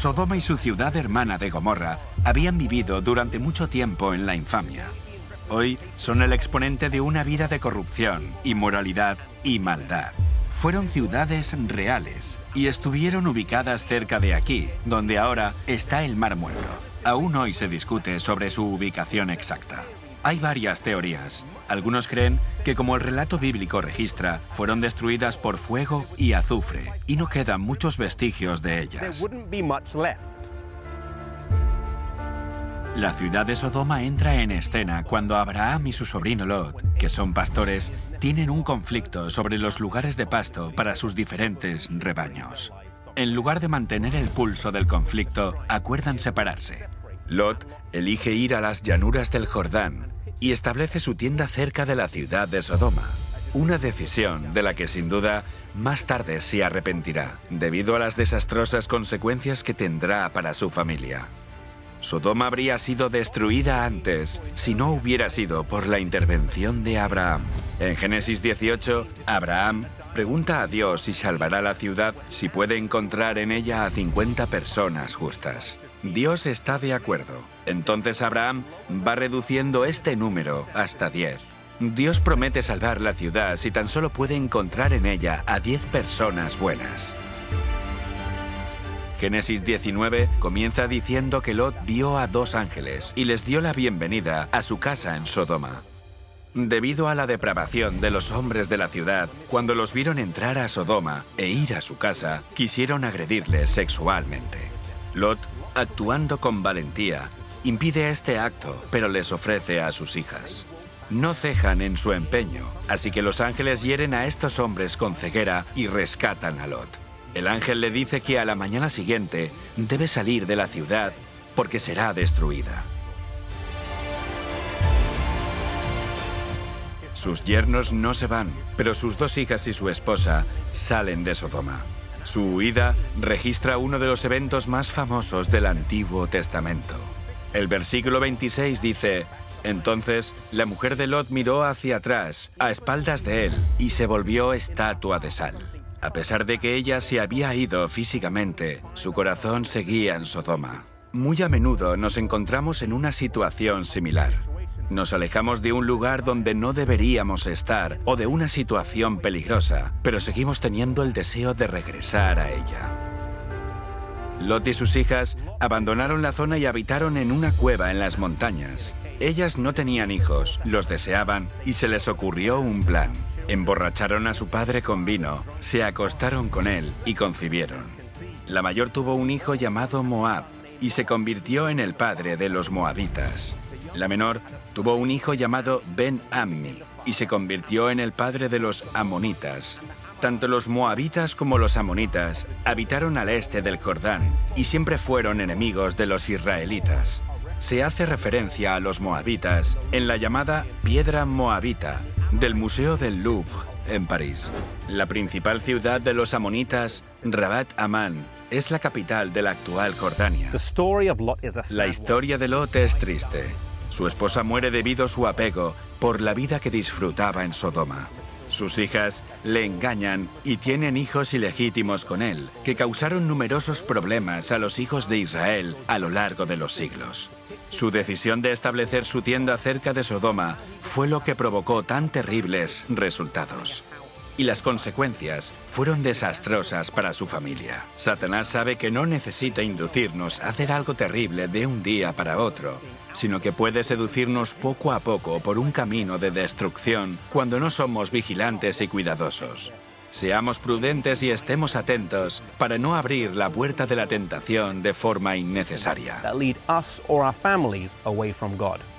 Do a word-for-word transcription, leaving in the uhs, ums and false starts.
Sodoma y su ciudad hermana de Gomorra habían vivido durante mucho tiempo en la infamia. Hoy son el exponente de una vida de corrupción, inmoralidad y maldad. Fueron ciudades reales y estuvieron ubicadas cerca de aquí, donde ahora está el Mar Muerto. Aún hoy se discute sobre su ubicación exacta. Hay varias teorías. Algunos creen que, como el relato bíblico registra, fueron destruidas por fuego y azufre, y no quedan muchos vestigios de ellas. La ciudad de Sodoma entra en escena cuando Abraham y su sobrino Lot, que son pastores, tienen un conflicto sobre los lugares de pasto para sus diferentes rebaños. En lugar de mantener el pulso del conflicto, acuerdan separarse. Lot elige ir a las llanuras del Jordán y establece su tienda cerca de la ciudad de Sodoma. Una decisión de la que sin duda más tarde se arrepentirá, debido a las desastrosas consecuencias que tendrá para su familia. Sodoma habría sido destruida antes si no hubiera sido por la intervención de Abraham. En Génesis dieciocho, Abraham pregunta a Dios si salvará la ciudad si puede encontrar en ella a cincuenta personas justas. Dios está de acuerdo. Entonces Abraham va reduciendo este número hasta diez. Dios promete salvar la ciudad si tan solo puede encontrar en ella a diez personas buenas. Génesis diecinueve comienza diciendo que Lot vio a dos ángeles y les dio la bienvenida a su casa en Sodoma. Debido a la depravación de los hombres de la ciudad, cuando los vieron entrar a Sodoma e ir a su casa, quisieron agredirles sexualmente. Lot, actuando con valentía, impide este acto, pero les ofrece a sus hijas. No cejan en su empeño, así que los ángeles hieren a estos hombres con ceguera y rescatan a Lot. El ángel le dice que a la mañana siguiente debe salir de la ciudad porque será destruida. Sus yernos no se van, pero sus dos hijas y su esposa salen de Sodoma. Su huida registra uno de los eventos más famosos del Antiguo Testamento. El versículo veintiséis dice: entonces la mujer de Lot miró hacia atrás, a espaldas de él, y se volvió estatua de sal. A pesar de que ella se había ido físicamente, su corazón seguía en Sodoma. Muy a menudo nos encontramos en una situación similar. Nos alejamos de un lugar donde no deberíamos estar o de una situación peligrosa, pero seguimos teniendo el deseo de regresar a ella. Lot y sus hijas abandonaron la zona y habitaron en una cueva en las montañas. Ellas no tenían hijos, los deseaban y se les ocurrió un plan. Emborracharon a su padre con vino, se acostaron con él y concibieron. La mayor tuvo un hijo llamado Moab y se convirtió en el padre de los moabitas. La menor tuvo un hijo llamado Ben-Ammi y se convirtió en el padre de los amonitas. Tanto los moabitas como los amonitas habitaron al este del Jordán y siempre fueron enemigos de los israelitas. Se hace referencia a los moabitas en la llamada Piedra Moabita del Museo del Louvre en París. La principal ciudad de los amonitas, Rabat Amán, es la capital de la actual Jordania. La historia de Lot es triste. Su esposa muere debido a su apego por la vida que disfrutaba en Sodoma. Sus hijas le engañan y tienen hijos ilegítimos con él, que causaron numerosos problemas a los hijos de Israel a lo largo de los siglos. Su decisión de establecer su tienda cerca de Sodoma fue lo que provocó tan terribles resultados. Y las consecuencias fueron desastrosas para su familia. Satanás sabe que no necesita inducirnos a hacer algo terrible de un día para otro, sino que puede seducirnos poco a poco por un camino de destrucción cuando no somos vigilantes y cuidadosos. Seamos prudentes y estemos atentos para no abrir la puerta de la tentación de forma innecesaria. That lead us or our families away from God.